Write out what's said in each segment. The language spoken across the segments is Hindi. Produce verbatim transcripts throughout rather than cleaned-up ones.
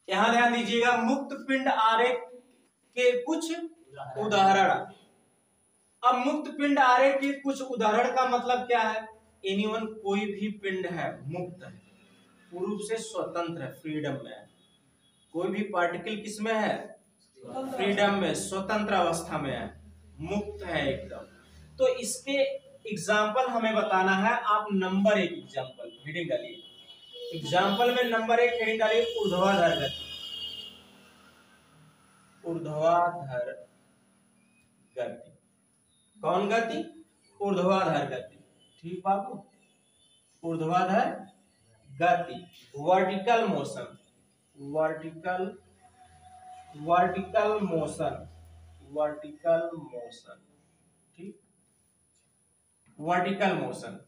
यहां ध्यान दीजिएगा, मुक्त पिंड आरेख के कुछ उदाहरण। अब मुक्त पिंड आरेख के कुछ उदाहरण का मतलब क्या है? एनीवन, कोई भी पिंड है मुक्त है, पूर्ण रूप से स्वतंत्र है, फ्रीडम में है। कोई भी पार्टिकल किसमें है? फ्रीडम में, स्वतंत्र अवस्था में है, मुक्त है एकदम। तो इसके एग्जाम्पल हमें बताना है। आप नंबर एक एग्जाम्पल हेडिंग डालिए। एग्जाम्पल में नंबर एक हेडिंग डालिए, ऊर्ध्वाधर गति। ऊर्ध्वाधर गति, कौन गति? ऊर्ध्वाधर गति। ठीक बाबू, ऊर्ध्वाधर गति, vertical motion, vertical vertical motion, vertical motion, ठीक, वर्टिकल मोशन।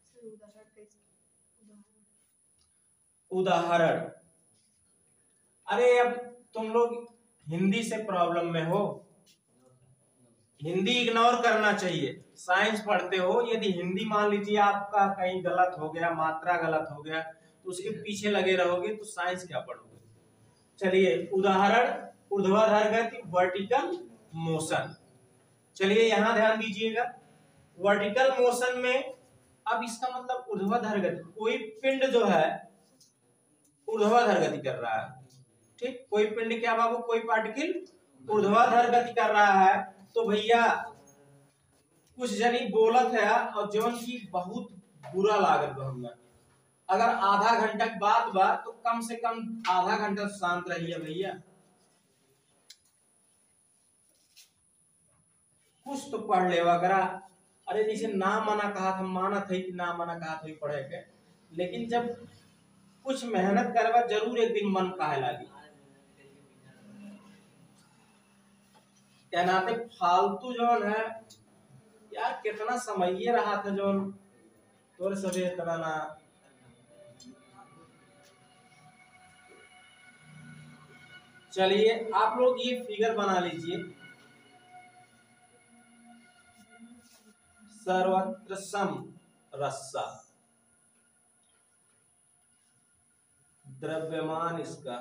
उदाहरण, अरे अब तुम लोग हिंदी से प्रॉब्लम में हो, हिंदी इग्नोर करना चाहिए। साइंस पढ़ते हो, यदि हिंदी मान लीजिए आपका कहीं गलत हो गया, मात्रा गलत हो गया, तो उसके पीछे लगे रहोगे तो साइंस क्या पढ़ोगे? चलिए, उदाहरण ऊर्ध्वाधर गति, वर्टिकल मोशन। चलिए यहां ध्यान दीजिएगा, वर्टिकल मोशन में, अब इसका मतलब ऊर्ध्वाधर गति, कोई पिंड जो है ऊर्ध्वाधर गति कर रहा है, ठीक। कोई पिंड क्या बाबू? कोई पार्टिकल ऊर्ध्वाधर गति कर रहा है। तो भैया कुछ जनी बोलत है और जौन की बहुत बुरा लागत हमने, अगर आधा घंटा की बात बा तो कम से कम आधा घंटा शांत रहिए भैया, कुछ तो पढ़ लेवा करा। अरे जैसे ना मना कहा था, माना था कि ना मना कहा था पढ़े के, लेकिन जब कुछ मेहनत करवा जरूर एक दिन मन काहे लागी। क्या नाते फालतू जौन है यार, कितना समय ये रहा था जौन तोर सबे इतना ना। चलिए आप लोग ये फिगर बना लीजिए, सर्वत्र सम रस्सा, द्रव्यमान इसका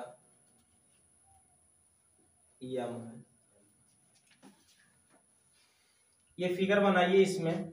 यम है। ये फिगर बनाइए इसमें,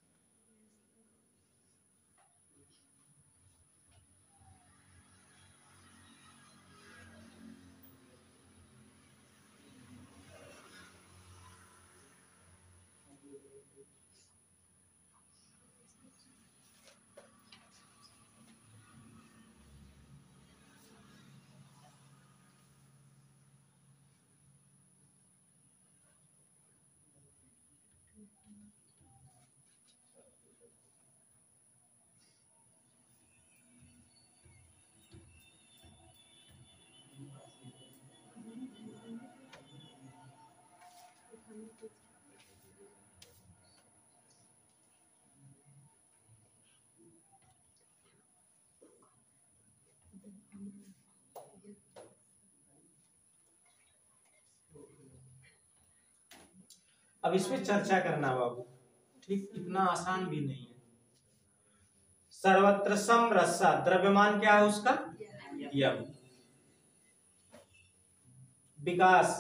अब इस पे चर्चा करना बाबू, ठीक, इतना आसान भी नहीं है। सर्वत्र सम रस्सा, द्रव्यमान क्या है उसका? यम। विकास,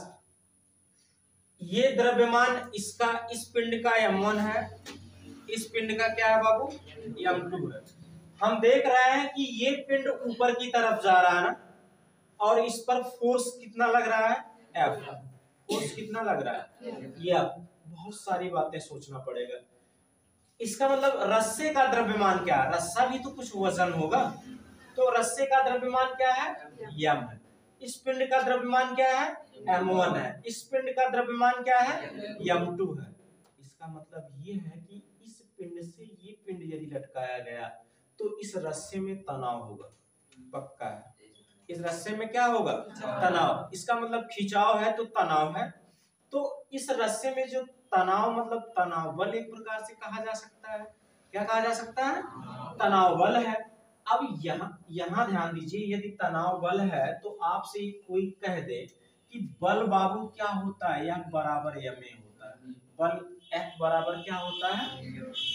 ये द्रव्यमान इसका, इस पिंड का यम वन है, इस पिंड का क्या है बाबू? यम टू है। हम देख रहे हैं कि ये पिंड ऊपर की तरफ जा रहा है ना, और इस पर फोर्स कितना लग रहा है? एफ। फोर्स कितना लग रहा है? ये बहुत सारी बातें सोचना पड़ेगा। इसका मतलब रस्से का द्रव्यमान क्या है? रस्सा भी तो कुछ वजन होगा, तो रस्से का द्रव्यमान क्या है? यम है। इस पिंड का द्रव्यमान क्या है? एम वन है। इस पिंड का द्रव्यमान क्या है? यम टू है। इसका मतलब ये है कि इस पिंड से ये पिंड यदि लटकाया गया तो इस रस्से में तनाव होगा, पक्का है। इस रस्से में क्या होगा? तनाव। इसका मतलब खिंचाव है तो तनाव है। तो इस रस्से में जो तनाव, मतलब तनाव बल एक प्रकार से कहा जा सकता है। क्या कहा जा सकता है? तनाव बल है। अब यहाँ यहाँ ध्यान दीजिए, यदि तनाव बल है तो आपसे कोई कह दे कि बल बाबू क्या होता है? यह बराबर यमे होता है। बल F बराबर क्या होता है?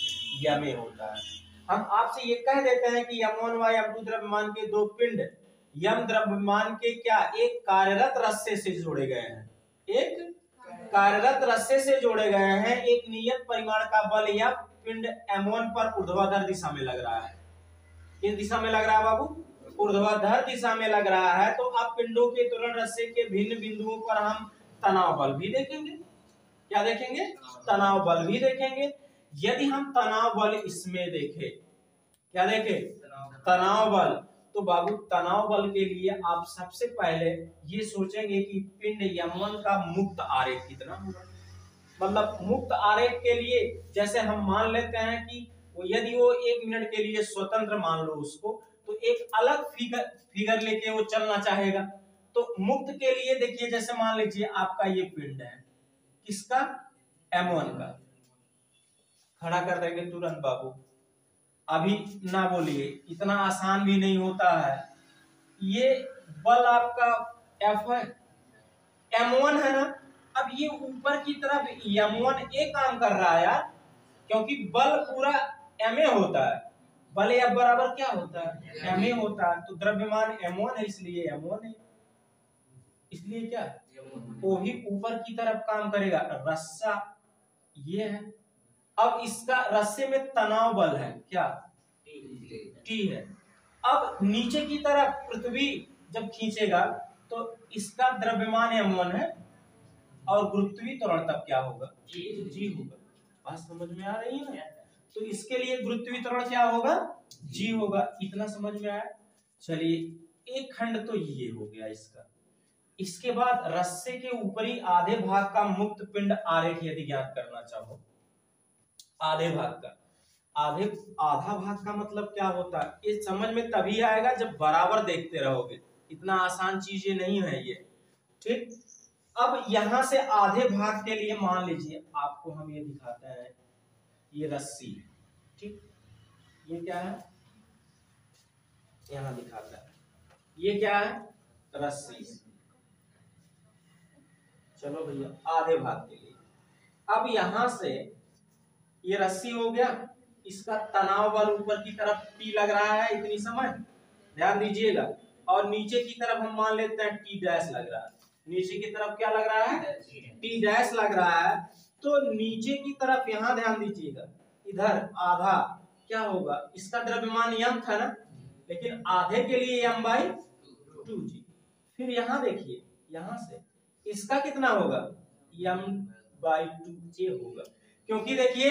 यमे होता है। हम आपसे ये कह देते हैं कि यम वन व यम टू द्रव्यमान के दो पिंड यम द्रव्यमान के क्या एक कार्यरत रस्से से जोड़े गए हैं, एक कार्यरत रस्से से जोड़े गए हैं। एक नियत परिमाण का बल या पिंड एम वन पर ऊर्ध्वाधर दिशा में लग रहा है। किस दिशा में लग रहा है बाबू? ऊर्ध्वाधर दिशा में लग रहा है। तो अब पिंडों के त्वरण रस्से के भिन्न बिंदुओं पर हम तनाव बल भी देखेंगे। क्या देखेंगे? तनाव बल भी देखेंगे। यदि हम तनाव बल इसमें देखें, क्या देखें? तनाव बल, तो बाबू तनाव बल के लिए आप सबसे पहले ये सोचेंगे कि पिंड एम वन का मुक्त आरेख कितना होगा। मतलब मुक्त आरेख के लिए जैसे हम मान लेते हैं कि यदि वो एक मिनट के लिए स्वतंत्र मान लो उसको, तो एक अलग फिगर फिगर लेके वो चलना चाहेगा। तो मुक्त के लिए देखिए, जैसे मान लीजिए आपका ये पिंड है, किसका? एम वन का। खड़ा कर देंगे तुरंत बाबू, अभी ना बोलिए, इतना आसान भी नहीं होता है। ये बल आपका एफ है, एम वन है ना। अब ये ऊपर की तरफ एम वन ए काम कर रहा है यार, क्योंकि बल पूरा एम ए होता है। बल एफ बराबर क्या होता है? एम ए होता है। तो द्रव्यमान एम वन है, इसलिए एम वन है, इसलिए क्या वो भी ऊपर की तरफ काम करेगा। रस्सा ये है। अब इसका रस्से में तनाव बल है, क्या? टी है। अब नीचे की तरफ पृथ्वी जब खींचेगा तो इसका द्रव्यमान एम वन है और गुरुत्वीय त्वरण तब क्या होगा? जी होगा। बात समझ में आ रही है ना? तो इसके लिए गुरुत्वीय त्वरण क्या होगा? जी होगा। इतना समझ में आया? चलिए, एक खंड तो ये हो गया इसका। इसके बाद रस्से के ऊपरी आधे भाग का मुक्त पिंड आरेख यदि ज्ञात करना चाहो, आधे भाग का, आधे आधा भाग का मतलब क्या होता है, ये समझ में तभी आएगा जब बराबर देखते रहोगे। इतना आसान चीज ये नहीं है ये, ठीक। अब यहां से आधे भाग के लिए मान लीजिए आपको हम ये दिखाते हैं, ये रस्सी है, ठीक। ये क्या है? यहां दिखाता है, ये क्या है? रस्सी। चलो भैया, आधे भाग के लिए अब यहां से ये रस्सी हो गया, इसका तनाव बल ऊपर की तरफ टी लग रहा है, इतनी समझ ध्यान दीजिएगा। और नीचे की तरफ हम मान लेते हैं टी डैश लग रहा है। नीचे की तरफ क्या लग रहा है? टी डैश लग रहा है। तो नीचे की तरफ यहां ध्यान दीजिएगा, इधर आधा क्या होगा? इसका द्रव्यमान यम था ना, लेकिन आधे के लिए यम बाई टू जी। फिर यहां देखिए, यहां से इसका कितना होगा? यम बाई टू जे होगा, क्योंकि देखिए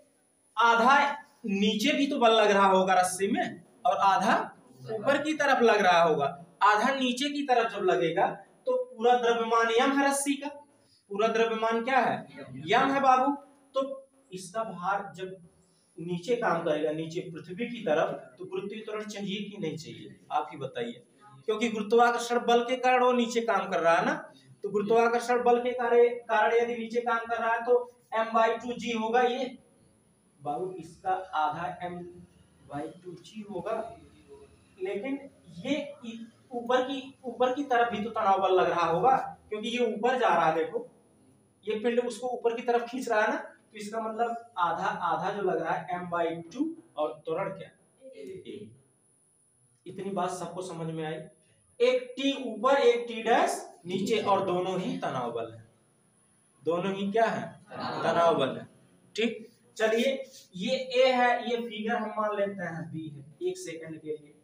आधा नीचे भी तो बल लग रहा होगा रस्सी में, और आधा ऊपर की तरफ लग रहा होगा। आधा नीचे की तरफ जब लगेगा तो पूरा द्रव्यमान यम है रस्सी का, पूरा द्रव्यमान क्या है? यम है बाबू। तो इसका भार जब नीचे काम करेगा, नीचे पृथ्वी की तरफ, तो गुरुत्वीय त्वरण चाहिए कि नहीं चाहिए? आप ही बताइए, क्योंकि गुरुत्वाकर्षण बल के कारण वो नीचे काम कर रहा है ना। तो गुरुत्वाकर्षण बल के कारण यदि नीचे काम कर रहा है तो एम बाई टू जी होगा। ये बाबू इसका आधा एम बाई टू जी होगा, लेकिन ये ऊपर की ऊपर की तरफ भी तो तनाव बल लग रहा होगा, क्योंकि ये ऊपर जा रहा है। देखो ये पिंड उसको ऊपर की तरफ खींच रहा है ना, तो इसका मतलब आधा आधा जो लग रहा है एम बाई टू, और त्वरण क्या? ए। इतनी बात सबको समझ में आई? एक टी ऊपर, एक टी डैश नीचे, और दोनों ही तनाव बल है। दोनों ही क्या है? तनाव बल है, ठीक। चलिए, ये ए है, ये फिगर हम मान लेते हैं बी है, एक सेकंड के लिए।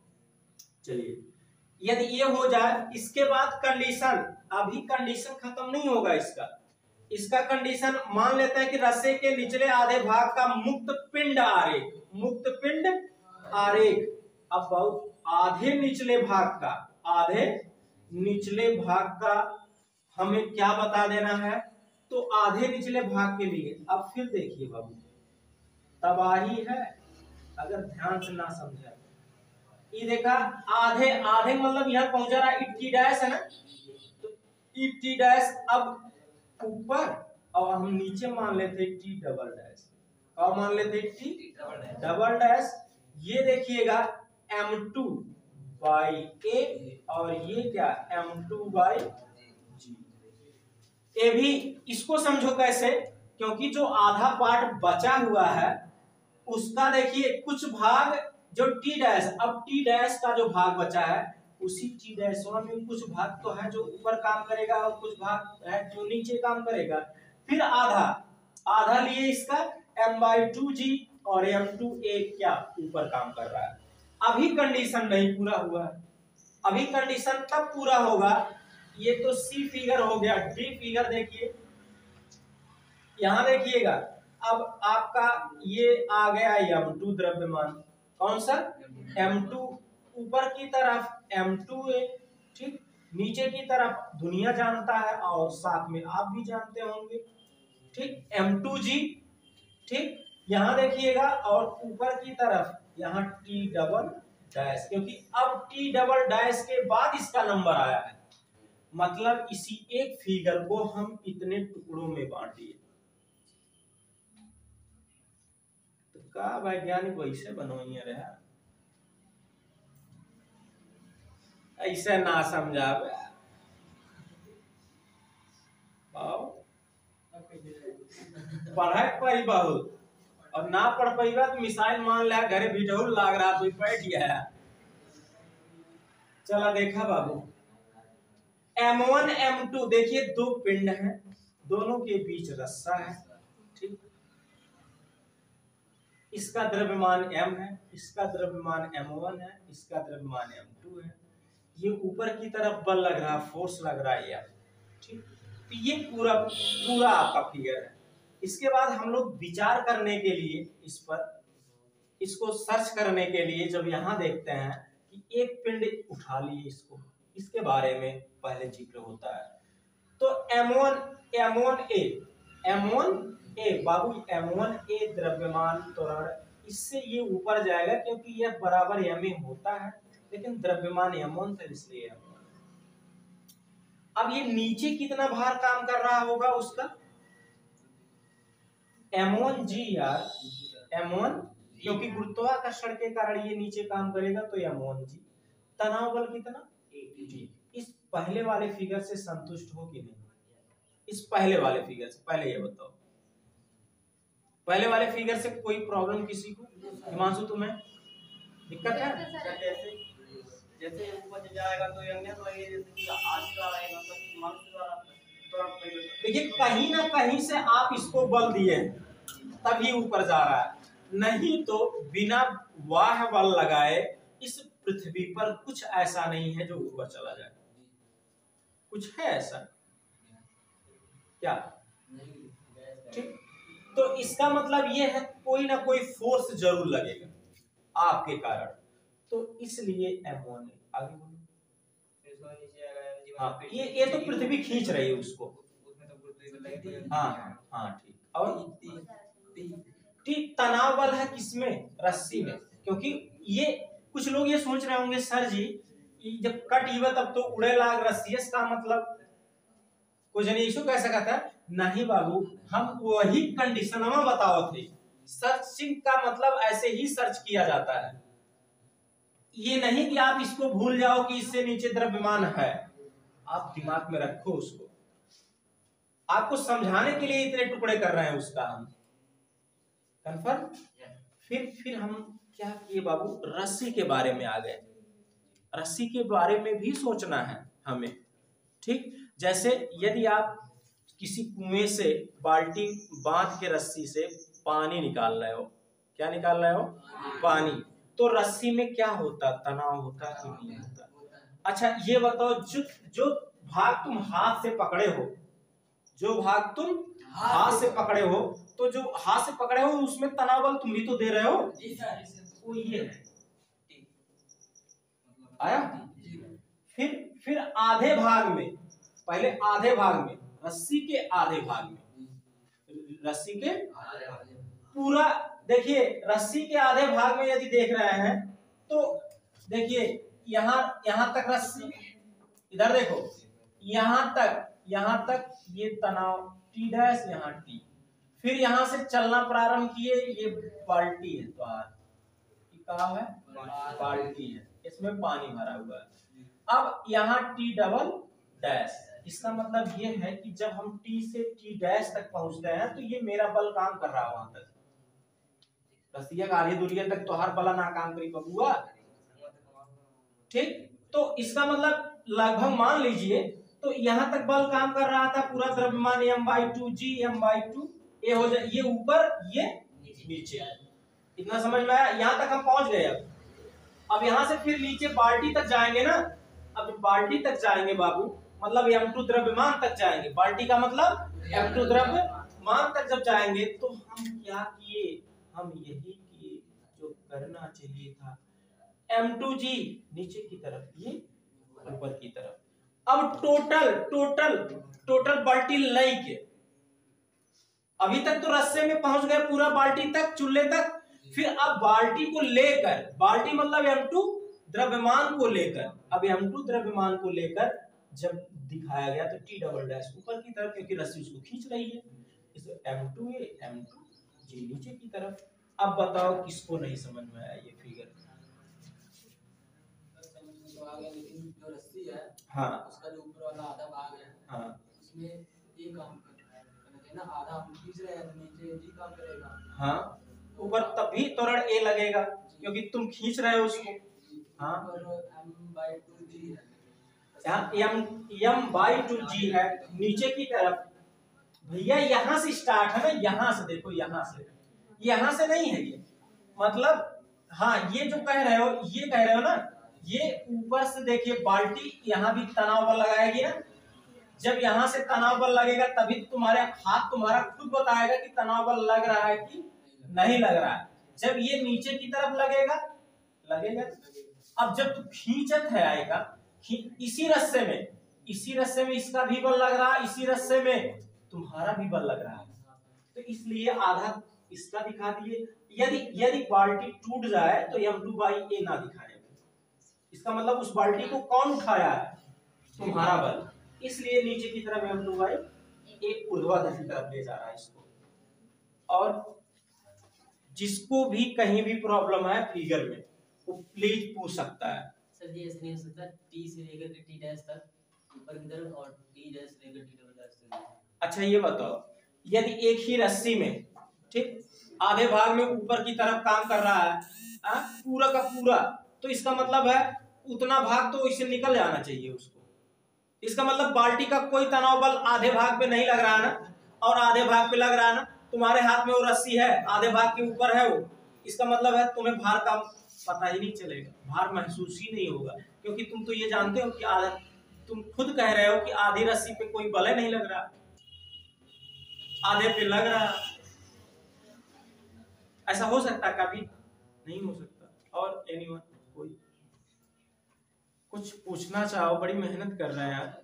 चलिए, यदि ये हो जाए, इसके बाद कंडीशन, अभी कंडीशन खत्म नहीं होगा इसका। इसका कंडीशन मान लेते हैं कि रस्से के निचले आधे भाग का मुक्त पिंड आरेख, मुक्त पिंड आरेख। अब बहुत आधे निचले भाग का, आधे निचले भाग का हमें क्या बता देना है? तो आधे निचले भाग के लिए अब फिर देखिए बाबू, तबाही है अगर ध्यान से ना समझे। ये देखा, आधे आधे मतलब यहाँ पहुंचा रहा है, टी डैश है ना, तो टी डैश अब ऊपर, और हम नीचे मान लेते टी डबल डैश। और मान लेते टी डबल डैश। ये देखिएगा एम टू बाई ए, और ये क्या? M two by G. ये भी इसको समझो कैसे, क्योंकि जो आधा पार्ट बचा हुआ है उसका देखिए कुछ भाग जो टी डैश, अब टी डैश का जो भाग बचा है उसी टी डैश वन में कुछ भाग तो है जो ऊपर काम करेगा और कुछ भाग है जो नीचे काम करेगा। फिर आधा आधा लिए इसका एम बाई टू जी और एम टू ए क्या ऊपर काम कर रहा है। अभी कंडीशन नहीं पूरा हुआ है, अभी कंडीशन तब पूरा होगा। ये तो सी फिगर हो गया, डी फिगर देखिए, यहां देखिएगा। अब आपका ये आ गया एम टू द्रव्यमान, कौन सा एम टू, ऊपर की तरफ एम टू ए, ठीक, नीचे की तरफ दुनिया जानता है और साथ में आप भी जानते होंगे, ठीक, एम टू जी, ठीक, यहां देखिएगा। और ऊपर की तरफ यहाँ टी डबल डैश, क्योंकि अब टी डबल डैश के बाद इसका नंबर आया है, मतलब इसी एक फिगर को हम इतने टुकड़ों में बांट दिए। तो का वैज्ञानिक वैसे बनोइए रहे, ऐसे ना समझावे पढ़ाई पड़ी बहुत और ना पढ़ पाइबा तो मिसाइल मान लिया घरे भिडौल लाग रहा तो बैठ गया। चला देखा बाबू, एम वन एम टू देखिए दो पिंड हैं, दोनों के बीच रस्सा है, ठीक, इसका द्रव्यमान m है, इसका द्रव्यमान एम वन है, इसका द्रव्यमान एम टू है। ये ऊपर की तरफ बल लग रहा है, फोर्स लग रहा है यार, ठीक। तो ये पूरा पूरा आपका फिगर है। इसके बाद हम लोग विचार करने के लिए इस पर, इसको सर्च करने के लिए जब यहाँ देखते हैं कि एक पिंड उठा लिए, इसको इसके बारे में पहले जिक्र होता है। तो M one M one A M one A बाबू, एम वन ए द्रव्यमान त्वरण, इससे ये ऊपर जाएगा क्योंकि यह बराबर एम ए होता है, लेकिन द्रव्यमान एम वन था इसलिए एम वन। अब ये नीचे कितना भार काम कर रहा होगा उसका, एम वन जी यार, एम वन, क्योंकि गुरुत्वाकर्षण के कारण ये नीचे काम करेगा तो एम वन जी। तनाव बल कितना जी। इस पहले वाले फिगर से संतुष्ट हो कि नहीं, इस पहले वाले फिगर से, पहले ये बताओ, पहले वाले फिगर से कोई प्रॉब्लम किसी को, हिमांशु तुम्हें दिक्कत है? जैसे जैसे ऊपर जाएगा तो ये तो ये जैसे कि आज का आएगा तो हिमांशु द्वारा तो देखिए कहीं ना कहीं से आप इसको बल दिए तभी ऊपर जा रहा है, नहीं तो बिना वाह बल लगाए इस पृथ्वी पर कुछ ऐसा नहीं है जो ऊपर चला जाए। कुछ है ऐसा क्या? ठीक, तो इसका मतलब ये है कोई ना कोई फोर्स जरूर लगेगा आपके कारण, तो इसलिए एम वन आगे बोलो। हाँ, ये ये तो पृथ्वी खींच रही है उसको, हाँ हाँ ठीक। और ठीक, तनाव बल है किसमें, रस्सी में, क्योंकि ये कुछ लोग ये सोच रहे होंगे सर जी जब कट इवा तब तो उड़े लाग रस्सी का मतलब कुछ नहीं, इशू कैसे कहता है? नहीं बाबू, हम वही कंडीशन में बताओ थे, सर्चिंग का मतलब ऐसे ही सर्च किया जाता है, ये नहीं कि आप इसको भूल जाओ कि इससे नीचे द्रव्यमान है, आप दिमाग में रखो उसको, आपको समझाने के लिए इतने टुकड़े कर रहे हैं उसका हम, कंफर्म। फिर फिर हम क्या किए बाबू, रस्सी के बारे में आ गए, रस्सी के बारे में भी सोचना है हमें, ठीक। जैसे यदि आप किसी कुएं से बाल्टी बांध के रस्सी से पानी निकाल रहे हो, क्या निकाल रहे हो? पानी, तो रस्सी में क्या होता, तनाव होता कि नहीं होता? अच्छा ये बताओ, जो जो भाग तुम हाथ से पकड़े हो, जो भाग तुम हाथ से पकड़े हो, तो जो हाथ से पकड़े हो उसमें तनाव बल तुम भी तो दे रहे हो, वो ये है, आया? फिर फिर आधे भाग में, पहले आधे भाग में, रस्सी के आधे भाग में, रस्सी के पूरा, देखिए रस्सी के आधे भाग में यदि देख रहे हैं तो देखिए यहाँ यहाँ तक रस्सी, इधर देखो यहाँ तक, यहाँ तक ये तनाव टी डैश, यहाँ टी, फिर यहाँ से चलना प्रारंभ किए, ये बाल्टी है, तो कहा है बाल्टी है, इसमें पानी भरा हुआ है। अब यहाँ टी डबल डैश, इसका मतलब ये है कि जब हम टी से टी डैश तक पहुंचते हैं तो ये मेरा बल काम कर रहा है वहां तक, रस्सिया का आधी दूरी तक तो हर बल ना काम करी बबुआ, ठीक। तो इसका मतलब लगभग मान लीजिए तो यहाँ तक बल काम कर रहा था, पूरा द्रव्यमान M by two G M by two A हो जाए, ये ऊपर ये नीचे। इतना समझ में आया? यहाँ तक हम पहुंच गए। अब अब यहाँ से फिर नीचे बाल्टी तक जाएंगे ना। अब बाल्टी तक जाएंगे बाबू, मतलब एम टू द्रव्यमान तक जाएंगे। बाल्टी का मतलब एम टू द्रव्यमान तक जब जाएंगे तो हम क्या किए, हम यही किए जो करना चाहिए था। एम टू जी नीचे की तरफ, ये ऊपर की तरफ। अब टोटल टोटल टोटल बाल्टी लई के, अभी तक तो रस्से में पहुंच गए पूरा बाल्टी तक, चूल्हे तक। फिर अब बाल्टी को लेकर, बाल्टी मतलब एम टू द्रव्यमान को लेकर, अब एम टू द्रव्यमान को लेकर जब दिखाया गया तो टी डबल डैश ऊपर की तरफ, क्योंकि रस्सी उसको खींच रही है। इस M two A M two G नीचे की तरफ। अब बताओ किसको नहीं समझ में आया ये फिगर? लेकिन जो रस्सी है, हाँ, उसका जो ऊपर वाला आधा भाग है, हाँ, उसमें ये काम करना ना, आधा हम खींच रहे हैं तो नीचे जी काम करेगा। हाँ, ऊपर तभी त्वरण ए लगेगा क्योंकि तुम खींच रहे हो उसको। हाँ, एम बाई टू जी है, यहाँ M M by two G है नीचे की तरफ। भैया यहाँ से स्टार्ट है ना, यहाँ से देखो, यहाँ से, यहाँ से नहीं है ये, मतलब हाँ ये जो कह रहे हो, ये कह रहे हो ना, ये ऊपर से देखिए बाल्टी यहाँ भी तनाव बल लगाएगी ना। जब यहाँ से तनाव बल लगेगा तभी तुम्हारे हाथ तुम्हारा खुद बताएगा कि तनाव बल लग रहा है कि नहीं लग रहा है। जब ये नीचे की तरफ लगेगा लगेगा अब जब तू खींचत है आएगा, इसी रस्से में इसी रस्से में इसका भी बल लग रहा है, इसी रस्से में तुम्हारा भी बल लग रहा है, तो इसलिए आधा इसका दिखा दिए। यदि यदि बाल्टी टूट जाए तो एम टू बाई ए ना दिखाएगा, इसका मतलब उस बाल्टी को कौन उठाया है? तुम्हारा बल। इसलिए नीचे की तरफ एम टू बाई ए ऊर्ध्वाधर की तरफ ले जा रहा है इसको। और जिसको भी कहीं भी प्रॉब्लम है फिगर में वो प्लीज पूछ सकता है। सर जी ऐसे नहीं हो सकता टी से लेकर के टी डैश तक ऊपर की तरफ और टी डैश लेकर टी डबल डैश तक? अच्छा ये बताओ, यदि एक ही रस्सी में ठीक आधे भाग में ऊपर की तरफ काम कर रहा है आ, पूरा का पूरा, तो इसका मतलब है उतना भाग तो इससे निकल जाना चाहिए उसको। इसका मतलब बाल्टी का कोई तनाव बल आधे भाग पे नहीं लग रहा है ना, और आधे भाग पे लग रहा है ना। तुम्हारे हाथ में वो रस्सी है, आधे भाग के ऊपर है वो, इसका मतलब है तुम्हें भार का पता ही नहीं चलेगा, भार महसूस ही नहीं होगा, क्योंकि तुम तो ये जानते हो कि आधा, तुम खुद कह रहे हो कि आधी रस्सी पे कोई बल नहीं लग रहा, आधे पे लग रहा। ऐसा हो सकता है? कभी नहीं हो सकता। और एनीवन कोई कुछ पूछना चाहो? बड़ी मेहनत कर रहे हैं यार।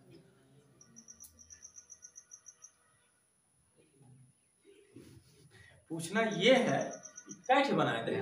पूछना ये है कैसे बनाए थे,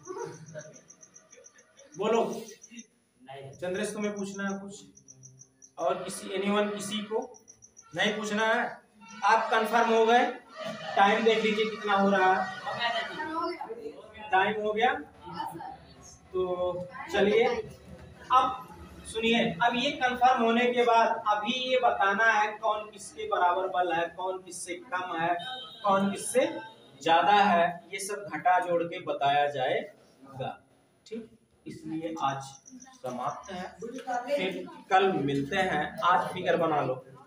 बोलो चंद्रेश, तुम्हें पूछना है कुछ? और किसी एनीवन किसी को नहीं पूछना है? आप कंफर्म हो गए? टाइम देख लीजिए कितना हो रहा है। टाइम हो गया तो चलिए अब सुनिए। अब ये कंफर्म होने के बाद अभी ये बताना है कौन किसके बराबर बल है, कौन किससे कम है, कौन किससे ज्यादा है, ये सब घटा जोड़ के बताया जाएगा। ठीक, इसलिए आज समाप्त है, फिर कल मिलते हैं। आज फिगर बना लो।